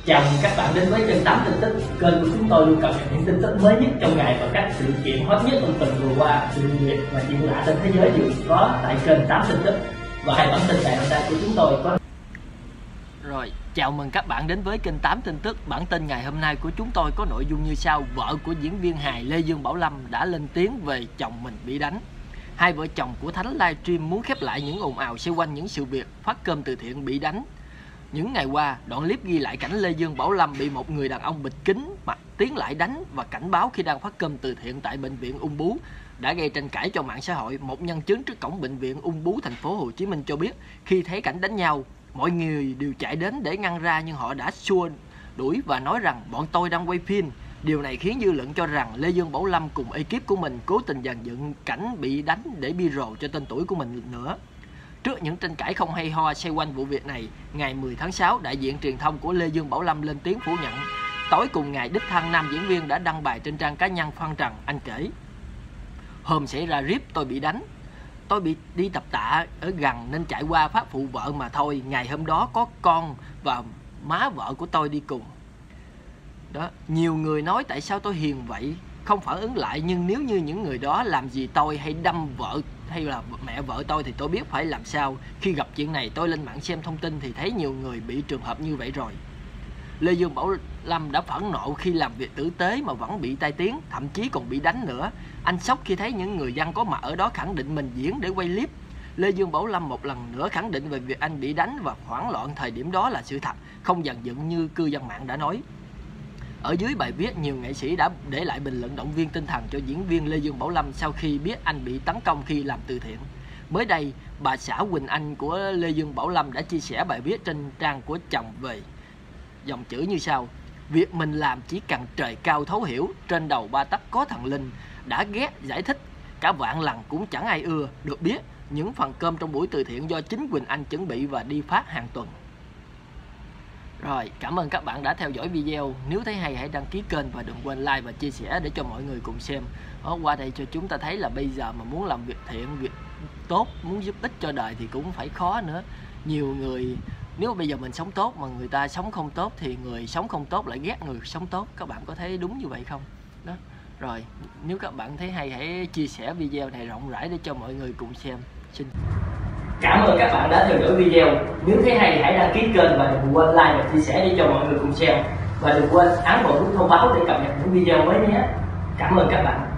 Chào mừng các bạn đến với kênh 8 tin tức. Kênh của chúng tôi luôn cập nhật những tin tức mới nhất trong ngày và các sự kiện hot nhất trong tuần vừa qua. Sự việc và chuyện lạ trên thế giới đều có tại kênh 8 tin tức. Và hai bản tin ngày hôm nay của chúng tôi có. Rồi, chào mừng các bạn đến với kênh 8 tin tức. Bản tin ngày hôm nay của chúng tôi có nội dung như sau: vợ của diễn viên hài Lê Dương Bảo Lâm đã lên tiếng về chồng mình bị đánh. Hai vợ chồng của Thánh livestream muốn khép lại những ồn ào xoay quanh những sự việc phát cơm từ thiện bị đánh. Những ngày qua, đoạn clip ghi lại cảnh Lê Dương Bảo Lâm bị một người đàn ông bịt kính mặt tiến lại đánh và cảnh báo khi đang phát cơm từ thiện tại bệnh viện Ung Bướu đã gây tranh cãi cho mạng xã hội. Một nhân chứng trước cổng bệnh viện Ung Bướu thành phố Hồ Chí Minh cho biết khi thấy cảnh đánh nhau, mọi người đều chạy đến để ngăn ra nhưng họ đã xua đuổi và nói rằng bọn tôi đang quay phim. Điều này khiến dư luận cho rằng Lê Dương Bảo Lâm cùng ekip của mình cố tình dàn dựng cảnh bị đánh để bi rồ cho tên tuổi của mình nữa. Trước những tranh cãi không hay ho xoay quanh vụ việc này, ngày 10 tháng 6, đại diện truyền thông của Lê Dương Bảo Lâm lên tiếng phủ nhận. Tối cùng ngày, đích thân nam diễn viên đã đăng bài trên trang cá nhân Phan Trần. Anh kể: hôm xảy ra clip tôi bị đánh. Tôi bị đi tập tạ ở gần nên chạy qua phát phụ vợ mà thôi. Ngày hôm đó có con và má vợ của tôi đi cùng. Đó, nhiều người nói tại sao tôi hiền vậy, không phản ứng lại, nhưng nếu như những người đó làm gì tôi hay đâm vợ hay là mẹ vợ tôi thì tôi biết phải làm sao. Khi gặp chuyện này tôi lên mạng xem thông tin thì thấy nhiều người bị trường hợp như vậy rồi. Lê Dương Bảo Lâm đã phẫn nộ khi làm việc tử tế mà vẫn bị tai tiếng, thậm chí còn bị đánh nữa. Anh sốc khi thấy những người dân có mặt ở đó khẳng định mình diễn để quay clip. Lê Dương Bảo Lâm một lần nữa khẳng định về việc anh bị đánh và hoảng loạn thời điểm đó là sự thật, không dàn dựng như cư dân mạng đã nói. Ở dưới bài viết, nhiều nghệ sĩ đã để lại bình luận động viên tinh thần cho diễn viên Lê Dương Bảo Lâm sau khi biết anh bị tấn công khi làm từ thiện. Mới đây, bà xã Quỳnh Anh của Lê Dương Bảo Lâm đã chia sẻ bài viết trên trang của chồng về dòng chữ như sau: việc mình làm chỉ cần trời cao thấu hiểu, trên đầu ba tấc có thần linh, đã ghét giải thích cả vạn lần cũng chẳng ai ưa. Được biết, những phần cơm trong buổi từ thiện do chính Quỳnh Anh chuẩn bị và đi phát hàng tuần. Rồi, cảm ơn các bạn đã theo dõi video. Nếu thấy hay hãy đăng ký kênh và đừng quên like và chia sẻ để cho mọi người cùng xem. Qua đây cho chúng ta thấy là bây giờ mà muốn làm việc thiện, việc tốt, muốn giúp ích cho đời thì cũng phải khó nữa. Nhiều người, nếu bây giờ mình sống tốt mà người ta sống không tốt thì người sống không tốt lại ghét người sống tốt. Các bạn có thấy đúng như vậy không? Đó. Rồi, nếu các bạn thấy hay hãy chia sẻ video này rộng rãi để cho mọi người cùng xem. Xin Cảm ơn các bạn đã theo dõi video. Nếu thấy hay hãy đăng ký kênh và đừng quên like và chia sẻ để cho mọi người cùng xem. Và đừng quên ấn vào nút thông báo để cập nhật những video mới nhé. Cảm ơn các bạn.